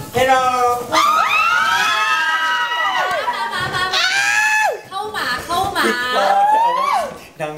Hello เข้ามาดัง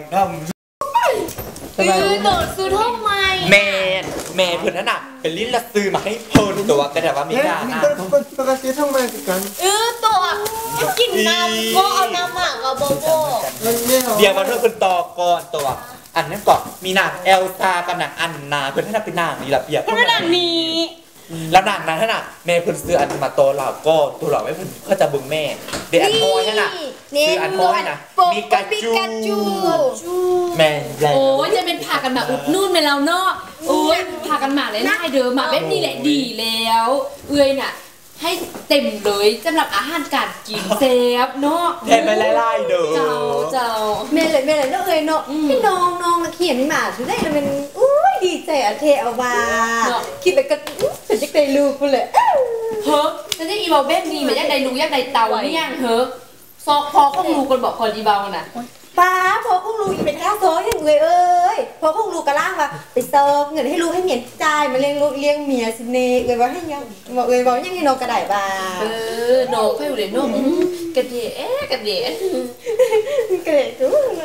คือโดดซื้อท่อไม้แม่เพื่อนนั่นน่ะเป็นลิ้นละซื้อมาให้เพิ่นตัวก็แต่ว่ามีการนะปกติท่องมากันตัวกินน้ำก็เอาน้ำหมักเอาโบโบเดี๋ยวมาเพื่อนคุณต่อก่อนตัวอันนั้นก่อนมีนางเอลซากับนางอันนาเพื่อนท่านเป็นนางนี่แหละเปียกเป็นนางนี้แล้วนางนั้นน่ะแม่เพื่อนซื้ออันมาโตเราก็ตัวเราไม่เพื่อนเขาจะบึงแม่เดี๋ยวอันโมยให้น่ะซื้ออันโมยให้น่ะมีกาจูแม่โอ้ยจะเป็นผ่ากันแบบอุดนู่นไปแล้วเนาะโอ้ยผ่ากันหมาเลยน่าเดิมหมาแบบนี้แหละดีแล้วเอ้ยน่ะให้เต็มเลยสำหรับอาหารการกินเซฟเนาะแทนไปไล่เด้อเจ้าเมย์เลยเนาะเอ้ยเนาะพี่น้องเขียนนี่มาถือได้แล้วมันอุ้ยดีใจอะเทเอาว่าคิดไปก็เป็นจักได้ลูกกูเลยเฮ้ยแล้วที่อีเบาเบ้มีมันยักได้ลูกยักได้เตานี่ยังเฮ้ยซอกพอข้องลูกคนบอกคนอีเบาน่ะป้าพอของลูกเป็นข้าวซอยอย่างเลยเอ้ยพอของลูกกระล่างว่าไปเซิร์ฟเงินให้ลูกให้เมียจ่ายมาเลี้ยงลูกเลี้ยงเมียสิเน่เลยว่าให้ยังบอกเลยบอกยังให้น้องกระไดบ้าน้องค่อยอยู่เลยน้องกระเดียกระเดียตู้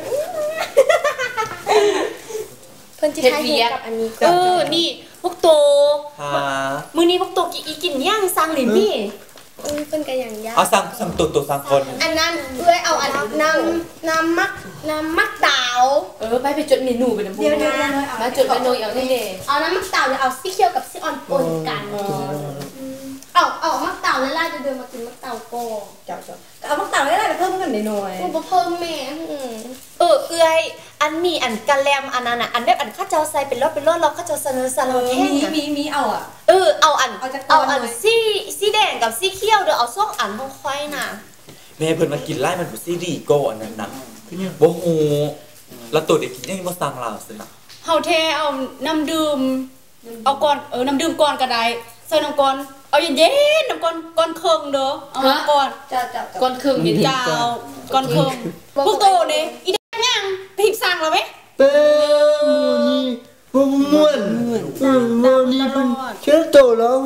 เพิ่นจะทายเกี่ยวกับอันนี้นี่พวกโตมื้อนี้พวกโตกินย่างซังหรือพี่เป็นกันอย่างยากเอาสั่งตัวสั่งคนอันนั้นเอ้ยเอาอันน้ำมักเต๋าไปจดเมนูไปน้ำพุมาจดเมนูเอาที่นี่เอาน้ำมักเต๋าเอาซี่เคียวกับซี่ออนปนกันเอามักเต๋าแล้วล่าจะเดินมากินมักเต๋าก่อนเอามักเต๋าแล้วล่าจะเพิ่มเงินหน่อยเพิ่มแม่เอ้ยอันมีอันกะแลมอันนั้นอ่ะอันแบบอันข้าเจ้าใส่เป็นรถเราข้าเจ้าเสนอซาลาแห้งมีเอาอ่ะเอาอันสีแดงกับสีเขียวเดี๋ยวเอาส้มอันของค่อยน่ะแม่เพิ่นมากินไล่มันเป็นซีรีส์โกอันนั้นนะบ่ฮู้แล้วตัวเด็กกินยังบ่สั่งลาวซินะเฮาแท้เอาน้ำดื่มเอาก่อนน้ำดื่มก่อนก็ได้ใส่น้ำก่อนเอาเย็นๆน้ำก่อนเครื่องเด้อเอาก่อนก่อนเครื่องนี่เจ้าก่อนเครื่องพวกโตนี่อีแดงยังไปหิบสั่งแล้วมั้ยเป้นี่พวกม่วนนี่เป็นเชื่อโตแล้ว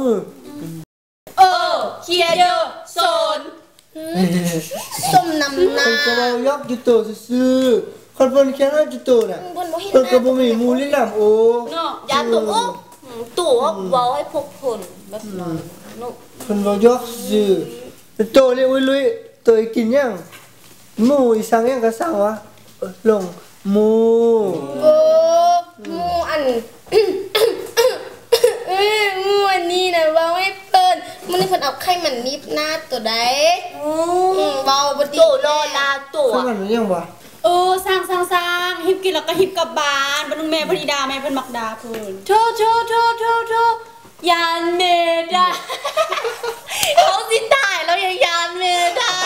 เคียเดอร์โซนส้มน้ำน้ำคนก็ยกจุดโตซื่อคนบนแค่นั้นจุดโตน่ะคนก็บ่มีมูลลิ่นำโอ้เนาะยาตัวเว้าให้พวกผลแบบนั้นเนาะคนบ่ยกซื่อโตเลยอุ้ยลุยตัวกินยังหมูอีสังยังก็สั่งวะลงหมูอันมูอันนี้นะว่าไม่เปิ้นมันนี่เพิ่นเอาไข่มันนิบหน้าตัวใดเบาบ่ดีตัวรอลาตัวมันยังวะสร้างหิบกินแล้วก็หิบกลับบ้านบ่แม่พนิดาแม่เพิ่นมักดาเพิ่นโธยานเมดาเขาสิตายแล้วยังยานเมดา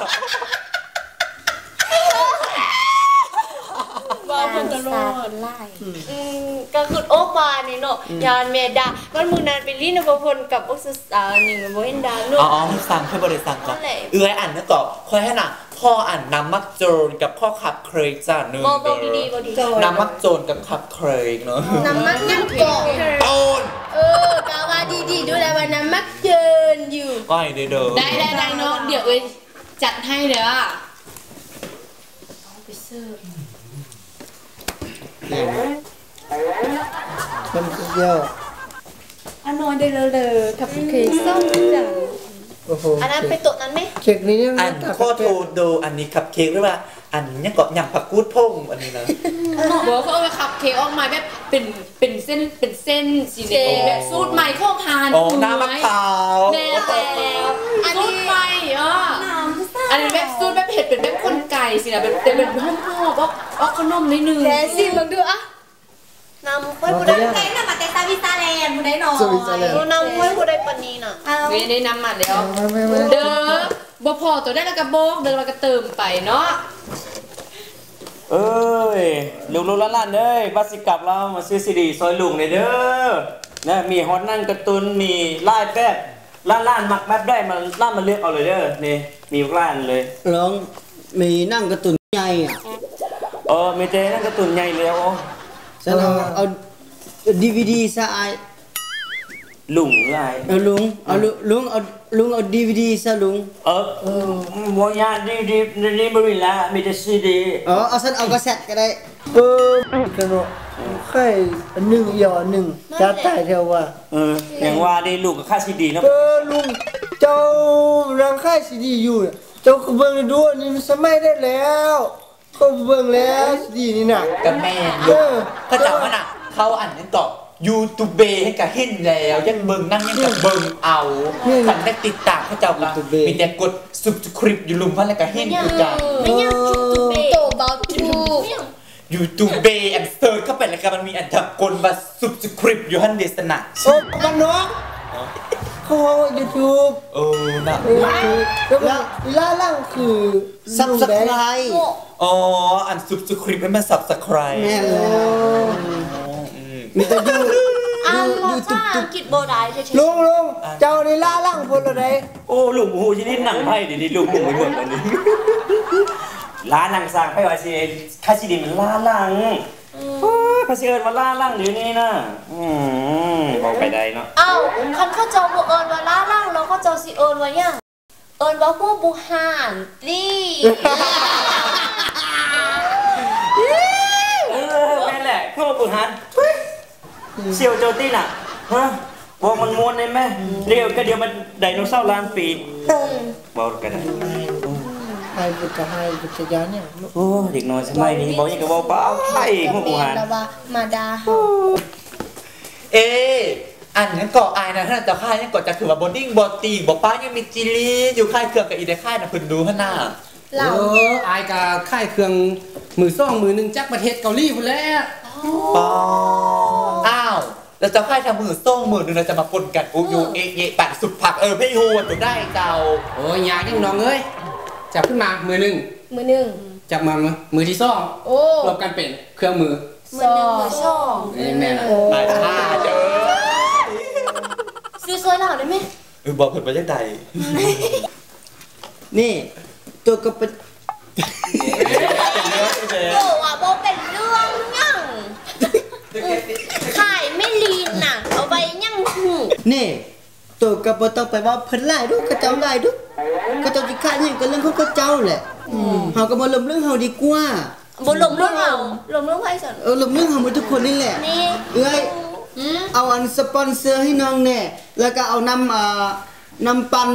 ว่าเพิ่นตลอดไล่ก็คือโอปานี่เนาะยานเมดามันมื้อนั้นไปลีนบ่พลกับอุสสานี่มันบ่เห็นดาเนาะสั่งให้บ่ได้สั่งก่อนอ่านแล้วก็ค่อยให้น่ะพ่ออ่านน้ำมักโจรกับพ่อขับเครกจ้านึงน้ำมักโจรกับขับเครกเนาะน้ำมักยังโจรกาวาดีดูแลว่าน้ำมักเจนอยู่ก้อยเด้อได้เนาะเดี๋ยวเอ้ยจัดให้เด้อไปเสิร์ฟมันเดียวอันนอนได้เลยกับเคยส้มจังอันนั้นไปโต๊ะนั้นไหมเค้กนี้อันข้อโทรดูอันนี้ขับเค้กหรือว่าอันนี้ก็อย่างผักกูดพงอันนี้นะบอกเขาเอาไปขับเค้กออกมาแบบเป็นเส้นสีแดงแบบสูตรใหม่ข้อพานน้ำมะพร้าวแน่แล้วสูตรใหม่อันนี้แบบสูตรแบบเผ็ดเป็นแบบคนไก่สินะแบบแต่เป็นห่อๆก็ขนมนิดนึงแกสิลองดูอ่ะน้ำค่อยบุได้ไงน่ะมาแต่ซาวิซาแลนบุได้หน่อยน้ำค่อยบุได้ปนีน่ะไม่ได้น้ำมาแล้วเด้อบ่พอตัวได้แล้วก็บอกเด้อแล้วก็เติมไปเนาะลุงล้านเด้ยบัสสิกลับเรามาซื้อซีดีซอยลุงเลยเด้อนะมีฮอตนั่งการ์ตูนมีไล่แป๊บล้านมักแป๊บได้มันล้านมาเลือกเอาเลยเด้อนี่มีล้านเลยลองมีนั่งการ์ตูนใหญ่มีเจนั่งการ์ตูนใหญ่แล้วฉันเอา DVD ซะไอ้ลุงไรเอาลุงเอาDVD ซะลุงวอยาดีบริลามีแต่ซีดีเอาซั่นเอากระแซดก็ได้กันเนาะไข่หนึ่งหยอหนึ่งจะตายเท่าว่าอย่างว่าได้ลูกกับค่าซีดีนะลุงเจ้ารังค่ายซีดีอยู่เจ้าก็เบิ่งดูนี่มันสมัยได้แล้วเขาเบิ่งแล้วซีดีนี่น่ะกับแม่เขาเจ้ามันน่ะเขาอันนั้นก็YouTube ให้กับเห็นแล้วยังเบิ่งนั่งยังกับเบิ่งเอาคันได้ติดตามเขาเจ้าก็มีแต่กด subscribe อยู่ลุมพันแล้วก็เห็นอยู่จ้ะไม่ยัง YouTube โตเบาจู YouTube อันเซิร์ชเข้าไปแล้วก็มันมีอันทับกลว่า subscribe อยู่หั่นเดสนะโอ้กันเนาะเขา YouTube นะแล้วเวลาล่างคือ Subscribe อัน subscribe ให้มัน subscribe แม่นแล้วมีแต่ YouTube กิดบ่ได้ลุงเจ้านี่ล่าล่างพุ่นละไดโอ้ลุงโหสินี่หนังไพ่ดิลุงไปหมดอันนี้ล้านังสร้างไพ่ว่าสิค่าซีดีมันล้าลังภาษีเอิญว่าล้าลังเดี๋ยวนี้นะบอกไปได้เนาะคันเขาเจ้าบ่เอิญว่าล้าลังแล้วเขาเจ้าสิเอิญว่าหยังเอิญว่าผู้บุหารติแม่นแหละผู้บุหารเสี่ยวโจตี้น่ะฮะบอกมันม้วนได้ไหมเรียวก็เดี๋ยวมันไดโนเสาร์ล้านปีบอกกันได้ให้บุตรให้บุตรยาเนี่ยโอ้เด็กน้อยสมัยนี้บอกยังกับว่าเปล่าไข่ผู้บุหารมาดาอันนั้นก็อายนะท่านเจ้าค่ายนั่นก็จะคือว่าบอดดิ้งบอตีบอป้ายังมีจิลีอยู่ค่ายเครื่องกับอีเดค่ายนะคุณดูท่านหน้าอายกับค่ายเครื่องมือซ่องมือหนึ่งจักประเทศเกาหลีพุ่นแล้วเราจะค่ายทำมือส่งมือหนึ่งเราจะมาปนกันยูปัดสุดผักพี่ฮูตัวได้เจ้าโอ้ยอยากยังน้องเอ้ยจับขึ้นมามือหนึ่งจับมามือที่ซ่องรวมกันเป็นเครื่องมือซ่องแม่มาท่าเด้อซื้อซอยหล่าได้ไหมบอกเพิ่นไปยังใดนี่ตัวก็เป็นโอ้ว่าบ่เป็นเรื่องยังขายไม่ลีนน่ะเอาไว้ยังหูนี่ตัวก็บ่ต้องไปว่าเพิ่นหลายดูกระเจ้าหลายดูก็ต้องสิขายหยังก็เรื่องของเขาเจ้าแหละเฮาก็บ่ลมเรื่องเฮาดีกว่าบ่ลมเรื่องเฮาลมเรื่องไผซั่นลมเรื่องเฮาหมดทุกคนนี่แหละนี่เอ้ยเอาอันสปอนเซอร์ให้น้องแน่แล้วก็เอาน้ำปัน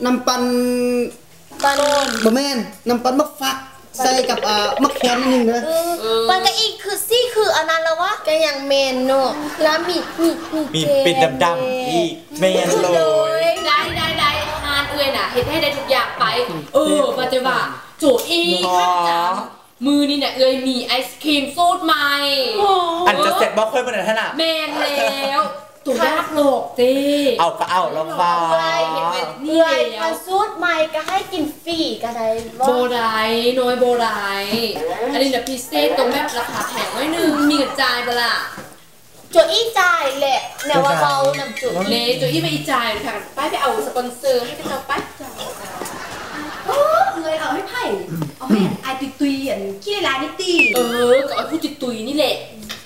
บ่แม่นน้ำปันมะฟักใส่กับมะแขนนิดนึงนะมันก็อีกคืออันนั้นแล้ววะก็ยังเมนเนาะแล้วมีเป็นดำๆอีกเมนเลยได้งานเอ้ยน่ะเฮ็ดให้ได้ทุกอย่างไปว่าจะว่าโจอีคัดจังมือนี่เนี่ยเอ้ยมีไอศครีมสูตรใหม่อันจะเสร็จบ่ค่อยมาไหนท่านน่ะเมนแล้วตัวยากโลกเต้เอาก็เอาแล้วฟ้านี่มันสูตรใหม่ก็ให้กินฟรีก็ได้โบได้น้อยโบได้อันนี้เนี่ยพิเศษตรงแบบราคาแพงไว้นึงมีกระจายปะล่ะโจอี้จ่ายแหละแนวว่าเบานำจุเล่โจอี้ไปอีจ่ายค่ะไปเอาสปอนเซอร์ให้กันเราไปเลยเอาให้ไผ่เอาให้ไอตุยอันขี้ลายนิตีก็เอาผู้ตุยนี่แหละ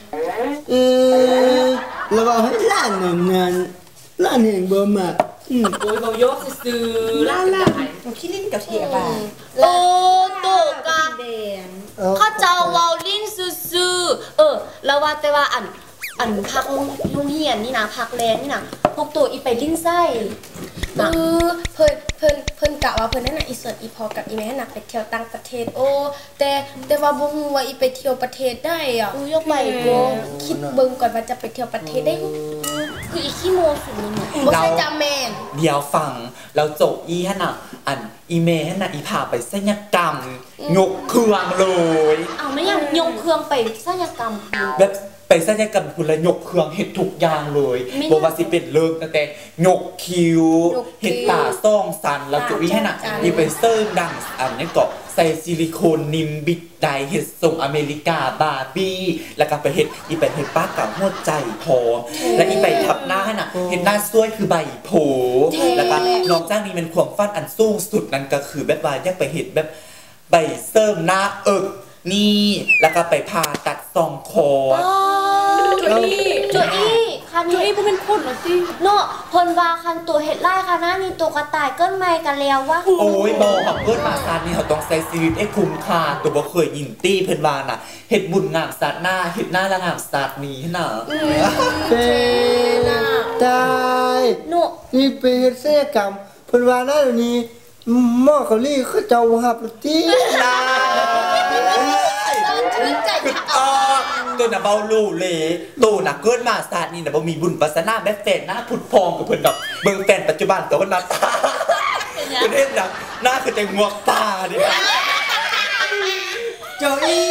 แล้วก็ให้ล้านงานล้านแห่งบ่มาโอ้ยบ่ยกซื่อล้านขี้ลิ้นกับเทียบโตกาเขาเจ้าเว้าลิ้นซื่อแล้วว่าแต่ว่าอันพักโรงเรียนนี่นะพักแรงนี่นะพวกตัวอีไปลิ้นไส้เพิ่นกะว่าเพิ่นนั่นน่ะอีส่วนอีพอกับอีแม่น่ะไปเที่ยวต่างประเทศแต่ว่าบ่ฮู้ว่าอีไปเที่ยวประเทศได้อ่ะยกไปบ่คิดเบิ่งก่อนว่าจะไปเที่ยวประเทศได้คืออีขี้โมสุดนี่บ่ใช่จาแม่นเดี๋ยวฟังเราโจอีหั่นน่ะอันอีแม่หั่นน่ะอีพาไปศัลยกรรมยกเครื่องเลยไม่ยังยกเครื่องไปศัลยกรรมแบบไปศัลยกรรมคุณละยกเครื่องเห็ดทุกอย่างเลยบอกว่าสิเป็นเลิกตั้งแต่ยกคิ้วเห็ดตาซ่องสันแล้วจุ๊ยให้น่ะอีไปเซิร์ฟดังอันนี้ก็ใส่ซิลิโคนนิมบิดไดเห็ดทรงอเมริกาบาร์บี้แล้วก็ไปเห็ดอีไปเห็ดป้ากับหัวใจพอและอีไปทับหน้าให้น่ะเห็ดหน้าสวยคือใบโผแล้วก็น้องจ้างนี้เป็นความฝันอันสูงสุดนั่นก็คือแบบว่าอยากไปเห็ดแบบใบเซิร์ฟหน้านี่แล้วก็ไปผ่าตัดซองคอจุ๊ยคันนี้บ่เป็นคนหรอติเนาะเพิ่นว่าคันตัวเฮ็ดไร่ค่ะนะนี่ตัวกระต่ายเกินใหม่กันแล้ววะโอ้ยบ่ครับเพิ่นมาซาดนี่เขาต้องใช้ชีวิตให้คุ้มค่าตัวบ่เคยยินตี้เพิ่นว่าน่ะเฮ็ดบุญงามศาสตร์หน้าเฮ็ดหน้าละงามศาสตร์นี้น่ะเป็นตายนี่เป็นเฮ็ดศัลยกรรมเพิ่นว่านั่นนี่หม้อเกาหลีเขาเจ้าหับติน่าชื่นใจตัวน่ะเบาลู่เลยตัวน่ะเกินมาศาสตร์นี่น่ะบ่มีบุญวาสนาแบบแฟนหน้าพุดพองกับเพิ่นดอกเบิ่งแฟนปัจจุบันตัวหน้าตาเพิ่นเฮ็ดน่ะหน้าคือจังงวกตานี่เจ้าอี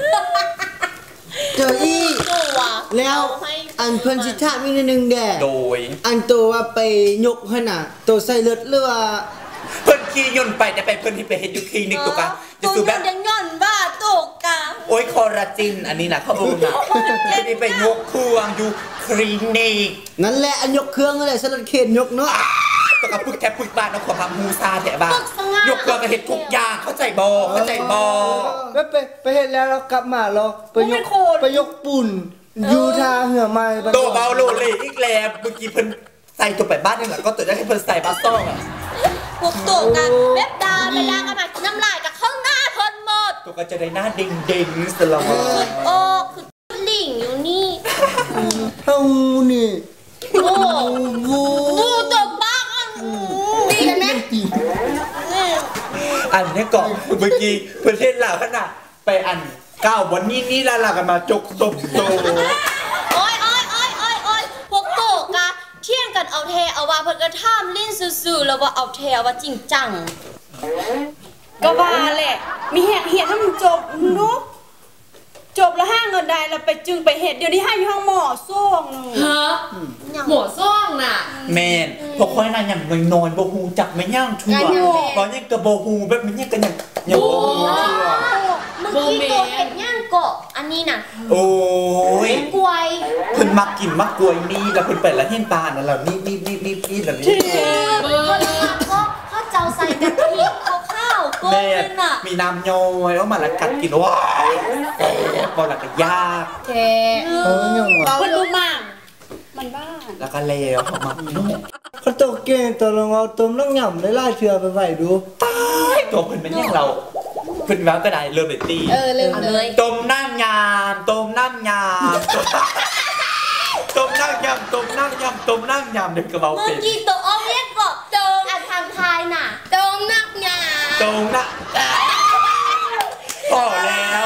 แล้วอันเพิ่นสิถามอีกนิดนึงแด่โดยอันตัวว่าไปยกหั่นน่ะตัวใส่เลือดหรือว่าเพิ่นขี่ยนต์ไปแต่ไปเพิ่นที่ไปเฮ็ดอยู่คลินิกตัวกะจะสู่แบบยังย่อนบ้าตกกะโอ้ยคอลลาจินอันนี้น่ะเขาบอกน่ะที่ไปยกเครื่องอยู่คลินิกนั่นแหละอันยกเครื่องนั่นแหละสลัดเขตยกเนาะตัวกับปึกแทบปึกบ้านเนาะขอทำมูซาแถบ้านยกเครื่องก็เฮ็ดทุกอย่างเข้าใจบ่ไปเฮ็ดแล้วเรากลับมาเราไปยกปุ่นอยู่ทาเหือไม้ตัวเบาโลเลยอีกแล้วเมื่อกี้เพิ่นใส่ตัวไปบ้านนึงแล้วก็ตัวจะให้เพิ่นใส่บาซ่องอ่ะพวกตัวกันเล็บดาเวลากันมาน้ำลายกับข้างหน้าเพิ่นหมดตัวก็จะได้หน้าเด้งๆสลอดโอ้คือลิ่งอยู่นี่เฮานี่โอ้งูตัวบ้าดีกันไหมอันนี้ก่อนเมื่อกี้เพิ่นเล่นลาวขนาดไปอันก้าววันนี้ลากันมาจกตบโตโอ้ยพวกโตกะเที่ยงกันเอาเทเอาว่าเพิ่นก็ท่ามลิ้นซื่อๆแล้วว่าเอาเทเอาว่าจริงจังก็ว่าแหละมีเหียดให้มันจบนุ๊กจบแล้วห้าเงินได้แล้วไปจึงไปเห็ดเดี๋ยวนี้ให้อยู่ห้องหมอซ่องฮะหมอซ่องน่ะแม่นพอค่อยน่ะอย่างนอนบ่ฮู้จักไม่ย่างชั่วตอนนี้ก็บ่ฮู้แบบมันยังกันอย่างบ่ฮู้เมื่อกี้ตัวเห็ดย่างเกาะอันนี้น่ะโอ้ยกล้วยเพิ่นมักกินมักกล้วยนี่แล้วเพิ่นไปละเห็นปลานั่นแล้วนี่แล้วนี่เขาเจ้าใส่กะทิข้าวๆก้นน่ะมีน้ำย่อยแล้วมาละกัดกินว้ายพอละก็ยากแท้เราเพิ่นรู้มากมันบ้าแล้วก็แล้วเขามาเขาตกเก่งตัวลงเอาต้มน้ำยำได้ล่าเชือไปไว้ดูตายตัวเพิ่นเป็นอย่างเราเพิ่นแล้วก็ได้เริ่มเลยตีลืมเลยต้มน้ำยำต้มน้ำยำเด็กกระเบาเป็นเมื่อกี้ตัวอ้อมเรียกก็ต้มอันทางทายน่ะต้มน้ำยำต้มน้ำพอแล้ว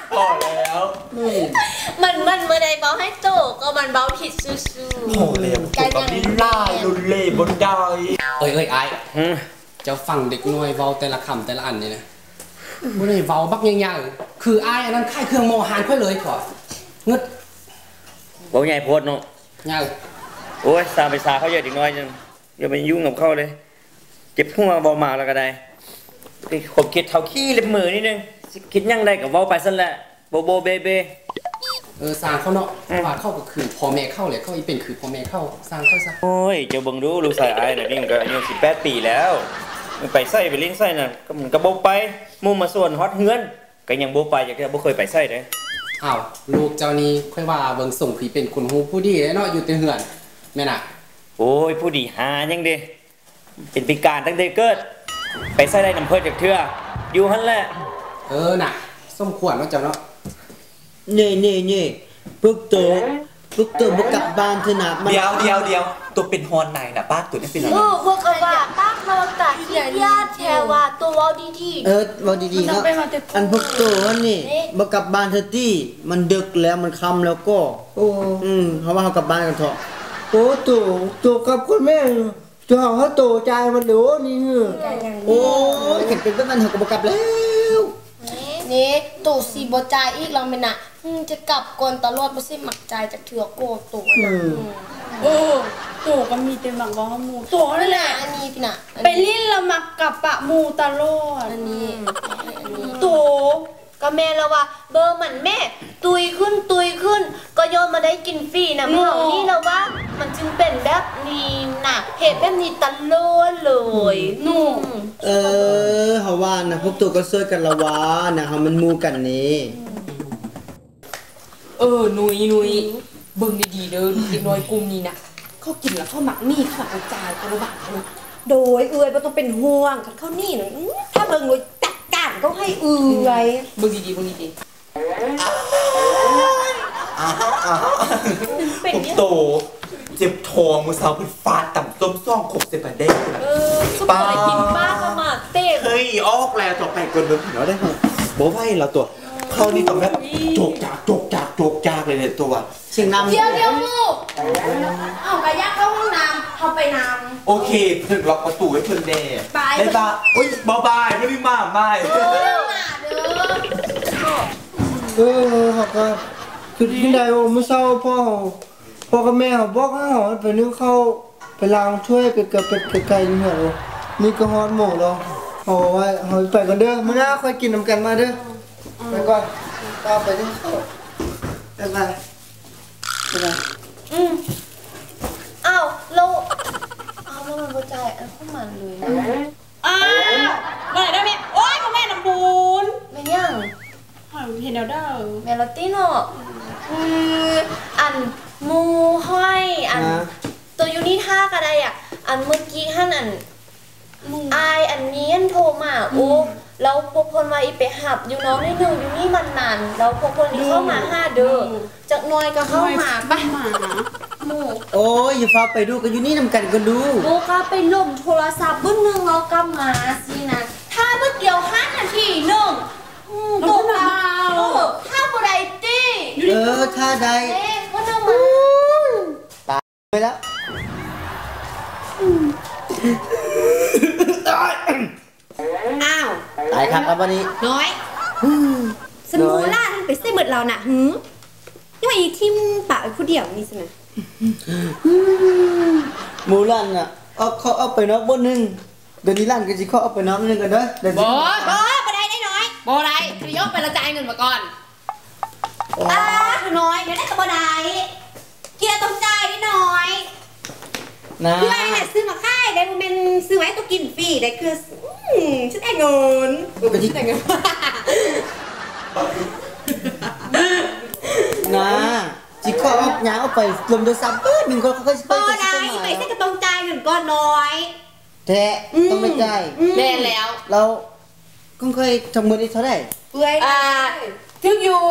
มันเมื่อใดเบาให้โตก็มันเบาผิดซื่อๆพอแล้วกับลิ้นล่าลุนเล่บนดอยไอ้เจ้าฟังเด็กน้อยเว้าแต่ละคำแต่ละอันนี่นะบ่ได้เว้าบักอย่างๆคืออ้ายอันนั้นค่ายเครื่องโมหานค่อยเลยก่อนงึดบ่ใหญ่โพดเนาะยังโอ้ยสาไปสาเขาเยอะอีกน้อยนึงอย่าไปยุ่งกับเขาเลยเจ็บหัวเบามาแล้วก็ได้ผมคิดเท่าขี้เล็บมือนิดนึงคิดยังได้กับเว้าไปซั่นแหละโบเบสร้างเขาเนาะว่าเข้าก็คือพ่อแม่เข้าเลยเขาอีเป็นคือพ่อแม่เข้าสร้างเขาซะโอ้ยเจ้าเบิ่งดูลูกชายอ้ายน่ะนี่มันก็อายุ18ปีแล้วมันไปไส้ไปลิ้นไส้น่ะก็มันก็บ่ไปมุ่งมาส่วนฮอดเฮือนก็ยังบ่ไปจักเทื่อบ่เคยไปไส้เด้อ้าวลูกเจ้านี่ค่อยว่าเบิ่งส่งพี่เป็นคนฮู้ผู้ดีเนาะอยู่แต่เฮือนแม่น่ะโอ้ยผู้ดีหายังเด้เป็นพิการตั้งแต่เกิดไปไส้ได้น้ำเพิ่นจักเทื่ออยู่หั่นแหละน่ะสมควรเนาะเจ้าเนาะนี่พวกตัวบ่กลับบ้านเถอะนะเดี๋ยวตัวเป็นฮอนไหนน่ะป้าตัวนี้เป็นอะไรพวกว่าป้าเขาตัดญาติแถวว่าตัวเว้าดีๆเว้าดีๆเนาะอันพวกตัวนี่บ่กลับบ้านเถอะติมันดึกแล้วมันค่ำแล้วก็เพราะว่าเฮากลับบ้านกันเถาะโอ้ตัวกับคุณแม่ตัวเฮาโตใจมันโดนี่โอ้ยเห็นเป็นแบบนั้นเฮาก็บ่กลับแล้วนี่ตู่สีบ่จ่ายอีกแล้วแม่น่ะจะกลับก่อนตลอดบ่สิมักจ่ายจากเถื่อโกตู่น่ะตู่ก็มีแต่มักบ่เฮาหมู่ตู่นั่นแหละอันนี้พี่น่ะไปลิ้นละมักกับปะหมู่ตลอดอันนี้ตู่ก็แม่แล้วว่าเบอร์มันแม่ตุยขึ้นก็โยนมาได้กินฟรีนะเมื่อนี่แล้วว่ามันจึงเป็นแบบนี้น่ะเหตุแบบนี้ตลอดเลยนู่เฮาว่านะพวกตัวก็ช่วยกันละว่านะเฮามันหมู่กันนี่นุยเบิ่งดีๆเด้อเด็กน้อยกลุ่มนี้นะเขากินแล้วเขาหมักนี่เขาหมักกระจายกระบาดเลยโดยบ่ต้องเป็นห่วงคันเขานี่น่ะถ้าเบิ่งเลยจัดการก็ให้เอื้อยเบิ่งดีๆเบิ่งดีผมโตเจ็บท้องมือสาวเพิ่นฟาดต่ำต้มซ่องขบเสปาเด้ก็บ่ได้กินบ้าก็มาเต้เฮ้ยออกแล้วต่อไปกดเบิ่งแล้วได้มั้ยบ่ไหวแล้วตัวเขานี่ต้องแบบโจกจากเลยเนี่ยตัวเสียงนำเดี๋ยวลูกเอากระยักเข้าห้องน้ำเข้าไปน้ำโอเคเพิ่นล็อกประตูไว้เพิ่นแน่ได้ป่ะโอ๊ยบายไม่ได้มาไม่เขาก็คือที่ใดว่ามื้อเช้าพ่อกับแม่เขาบอกให้เขาไปนึ่งข้าวไปล้างถ้วยไปกับเป็ดไก่นี่เหรอนี่ก็ฮอดหมกแล้วเขาบอกว่าเขาไปกันเด้อมื้อหน้าค่อยกินน้ำกันมาเด้อไปก่อนตามไปนึ่งข้าวบ๊ายบายบ๊ายบายอ้าวแล้วมันบ่จ่ายอันเข้ามันเลยนะๆอ้าวมาไหนได้แม่โอ๊ยพ่อแม่น้ำบูนแม่นยังเห็นแล้วเด้อแม่ลอตตี้เนาะอันหมูห้อยอันตัวอยู่นี่ท่าก็ได้อ่ะอันเมื่อกี้ท่านอันอายอันนี้อันโทรมาโอ้แล้วพวกคนว่าอีไปหับอยู่น้องนิดนึงอยู่นี่มันนานแล้วพวกคนนี้เข้ามา5เด้อจากหน่อยก็เข้ามาไปหมูโอ้ยอย่าฟ้าไปดูกันอยู่นี่นำกันก็ดูหมูก็ไปล่มโทรศัพท์บึ้นนึงแล้วก็มาสินะถ้าเมื่อเดียว5 นาทีนึงตัวเราถ้าบ่ได้ติถ้าใดว่าน้องมาไปแล้วอ้าวตายครับแล้ววันนี้น้อยสมูล่าท่านไปใส่หมดเราน่ะนี่ว่าอีทิมปากไอ้ผู้เดียวนี่สินะหมูลั่นอ่ะเขาเอาไปนอกบนนึงเดี๋ยวนี้ลั่นก็สิเขาเอาไปนอกนึงกันเด้อเดี๋ยวบ่บ่ได้ได้น้อยบ่ได้คือยกไปละจ่ายเงินมาก่อนคือน้อยเดี๋ยวได้กับบ่ได้กินแล้วต้องจ่ายนิดหน่อยนะคือไอ้เนี่ยซื้อมาค่ายได้มันเป็นซื้อไว้ตัวกินฟรีได้คือฉันได้เงินฉันได้เงินนะสิเขาเอาหยางเอาไปลมโดยซ้ำหนึ่งคนเขาก็สิบ่ได้ไปใส่ก็ต้องจ่ายเงินก้อนน้อยแท้ต้องไม่ได้แม่แล้วเราก็เคยทำเงินได้เท่าไหร่เปื่อยถึงอยู่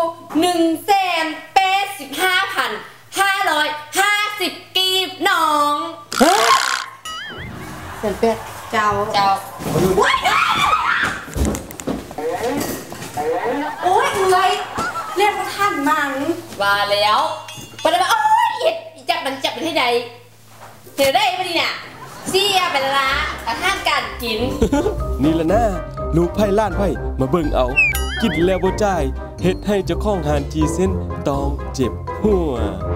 185,550 กีบน้องแสนแปดเจ้าเจ้าโอ้ยเอ้ยเรียกว่าท่านมังว่าแล้วปะเลยว่าโอ๊ยเห็ดจับมันให้ใดเห็นได้ปะนี่น่ะเสียไปละกระทั่งการกินนี่ละนะลูกไผ่ล้านไผ่มาเบิ่งเอา กินแล้วบ่จ่ายเฮ็ดให้เจ้าของหานจีเส้นต้องเจ็บหัว